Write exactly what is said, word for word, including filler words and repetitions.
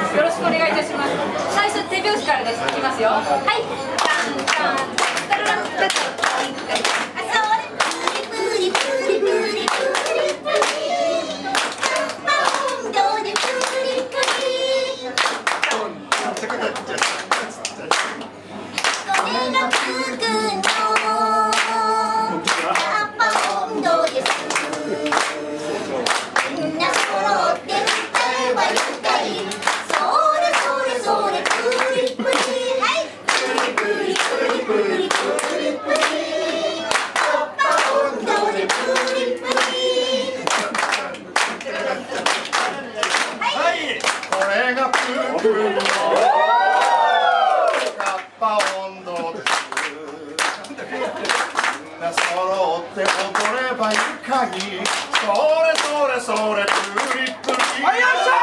よろしくお願いいたします。最初手拍子からです。いきますよ。はい。タンタンタラランタタタン。あ、それ。プリプリプリプリプリプリ。パウンドでプリプリ。これが僕のパウンドです。みんな揃って歌えばいいかい。それそれそれプリプリ。はいプリプリプリプリプリプリ。パウンドでプリプリ。はいこれがプープーのカッパ温度です。みんな揃って踊ればいいかい。それそれそれプリプリ。あ、よっしゃ